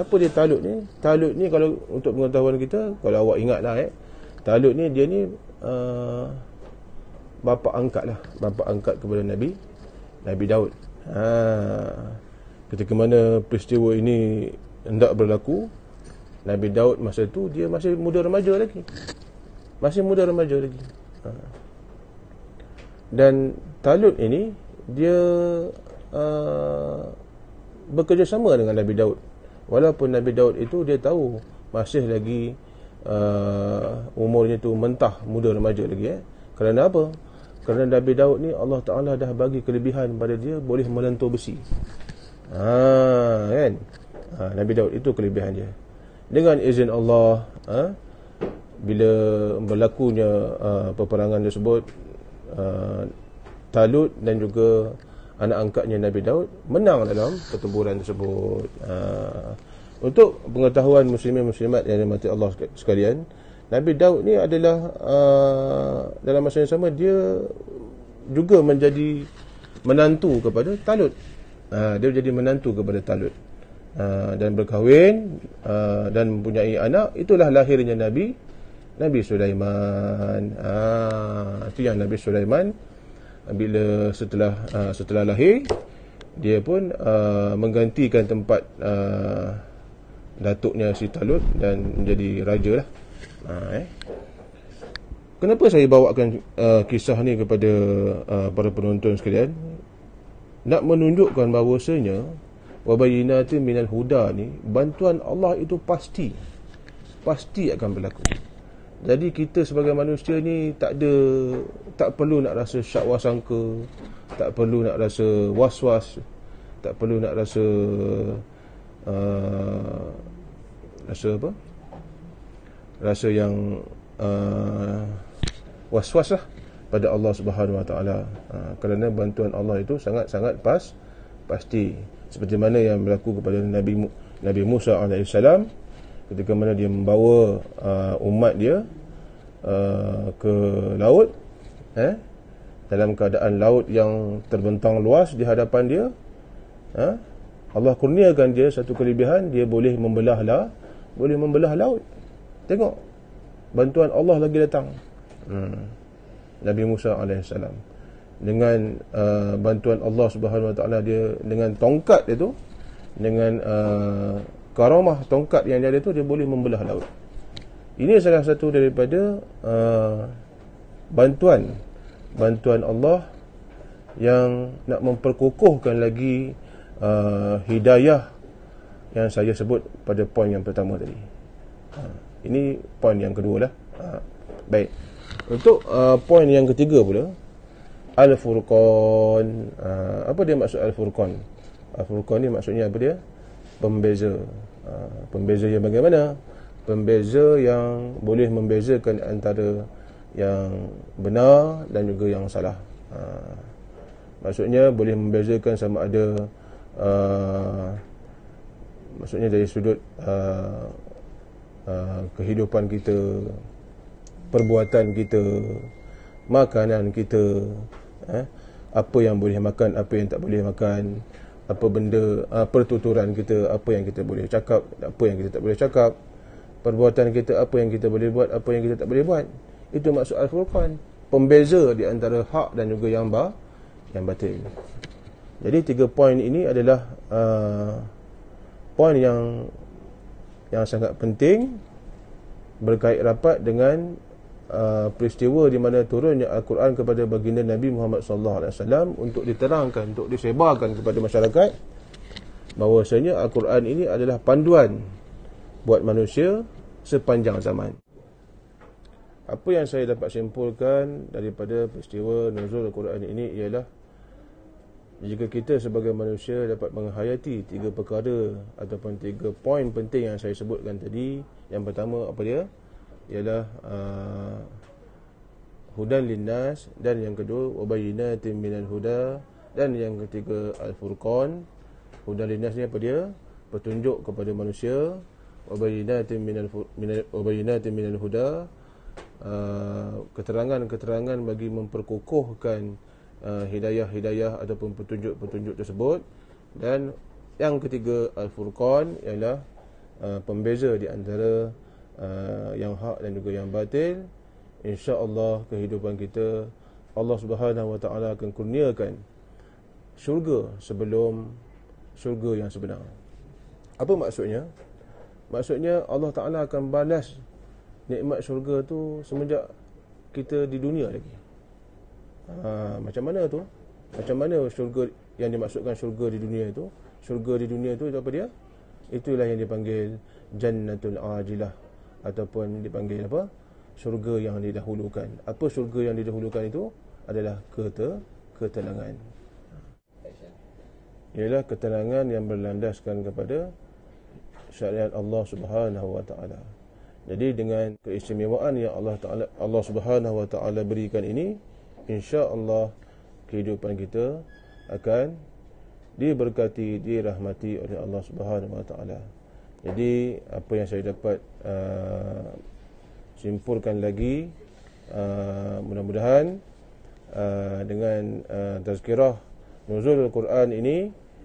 Siapa dia Talut ni? Talut ni kalau untuk pengetahuan kita, kalau awak ingat lah Talut ni dia ni bapa angkat lah, bapa angkat kepada Nabi Daud. Ketika mana peristiwa ini hendak berlaku, Nabi Daud masa tu dia masih muda remaja lagi. Dan Talut ini dia bekerjasama dengan Nabi Daud. Walaupun Nabi Daud itu dia tahu masih lagi umurnya tu mentah, muda remaja lagi. Kerana apa? Kerana Nabi Daud ni Allah Ta'ala dah bagi kelebihan pada dia, boleh melentur besi. Kan? Nabi Daud itu kelebihan dia. Dengan izin Allah, bila berlakunya peperangan tersebut, Talut dan juga anak angkatnya Nabi Daud menang dalam pertempuran tersebut. Untuk pengetahuan muslimin-muslimat yang dirahmati Allah sekalian, Nabi Daud ni adalah dalam masa yang sama dia juga menjadi menantu kepada Talut. Dia menjadi menantu kepada Talut, dan berkahwin dan mempunyai anak. Itulah lahirnya Nabi Sulaiman. Itu yang Nabi Sulaiman bila setelah lahir, dia pun menggantikan tempat datuknya si Talut dan menjadi raja lah. Kenapa saya bawakan kisah ni kepada para penonton sekalian? Nak menunjukkan bahawasanya wabayinatin minal huda ni, bantuan Allah itu pasti akan berlaku. Jadi kita sebagai manusia ni tak perlu nak rasa syak wasangka, tak perlu nak rasa was-was, tak perlu nak rasa rasa yang was-was lah pada Allah Subhanahu Wa Taala. Kerana bantuan Allah itu sangat-sangat pasti. Seperti mana yang berlaku kepada Nabi Musa alaihissalam ketika mana dia membawa umat dia ke laut, dalam keadaan laut yang terbentang luas di hadapan dia. Allah kurniakan dia satu kelebihan, dia boleh membelah laut. Tengok, bantuan Allah lagi datang. Nabi Musa alaihissalam dengan bantuan Allah Subhanahu Wa Taala, dia dengan tongkat dia tu, dengan karamah tongkat yang dia ada tu, dia boleh membelah laut. Ini salah satu daripada bantuan Allah yang nak memperkokohkan lagi hidayah yang saya sebut pada poin yang pertama tadi. Ini poin yang kedua lah. Baik. Untuk poin yang ketiga pula, Al-Furqan. Apa dia maksud Al-Furqan? Al-Furqan ni maksudnya apa dia? Pembeza. Pembeza yang bagaimana? Pembeza yang boleh membezakan antara yang benar dan juga yang salah. Maksudnya boleh membezakan sama ada maksudnya dari sudut kehidupan kita, perbuatan kita, makanan kita, apa yang boleh makan, apa yang tak boleh makan, apa benda, pertuturan kita, apa yang kita boleh cakap, apa yang kita tak boleh cakap, perbuatan kita, apa yang kita boleh buat, apa yang kita tak boleh buat. Itu maksud Al-Furqan, pembeza di antara hak dan juga yang batil. Jadi 3 poin ini adalah poin yang sangat penting, berkait rapat dengan peristiwa di mana turunnya Al-Quran kepada baginda Nabi Muhammad SAW untuk diterangkan, untuk disebarkan kepada masyarakat bahawasanya Al-Quran ini adalah panduan buat manusia sepanjang zaman. Apa yang saya dapat simpulkan daripada peristiwa nuzul Al-Quran ini ialah, jika kita sebagai manusia dapat menghayati 3 perkara ataupun 3 poin penting yang saya sebutkan tadi. Yang pertama apa dia? Ialah hudan linnas, dan yang kedua wabayinatin minal huda, dan yang ketiga Al-Furqan. Hudan linnas ni apa dia? Petunjuk kepada manusia. Wabayinatin minal huda, keterangan-keterangan bagi memperkokohkan hidayah-hidayah ataupun petunjuk-petunjuk tersebut. Dan yang ketiga Al-Furqan ialah pembeza di antara yang hak dan juga yang batil, insya-Allah kehidupan kita Allah Subhanahu wa taala akan kurniakan syurga sebelum syurga yang sebenar. Apa maksudnya? Maksudnya Allah Taala akan balas nikmat syurga tu semenjak kita di dunia lagi. Macam mana tu? Macam mana syurga yang dimaksudkan syurga di dunia itu? Syurga di dunia itu apa dia? Itulah yang dipanggil Jannatul Ajilah, ataupun dipanggil apa? Syurga yang didahulukan. Apa syurga yang didahulukan itu? Adalah ketenangan. Ialah ketenangan yang berlandaskan kepada syariat Allah Subhanahu wa taala. Jadi dengan keistimewaan yang Allah Subhanahu wa taala berikan ini, insya-Allah kehidupan kita akan diberkati, dirahmati oleh Allah Subhanahu wa taala. Jadi apa yang saya dapat simpulkan lagi, mudah-mudahan dengan tazkirah nuzul Al-Quran ini,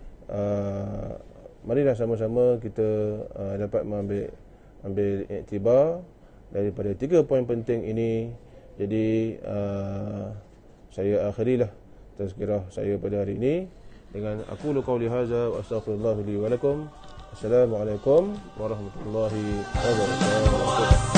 marilah sama-sama kita dapat ambil iktibar daripada 3 poin penting ini. Jadi saya akhirilah tazkirah saya pada hari ini dengan aqulu qawli hadza wa astaghfirullah li wa lakum. Assalamualaikum warahmatullahi wabarakatuh.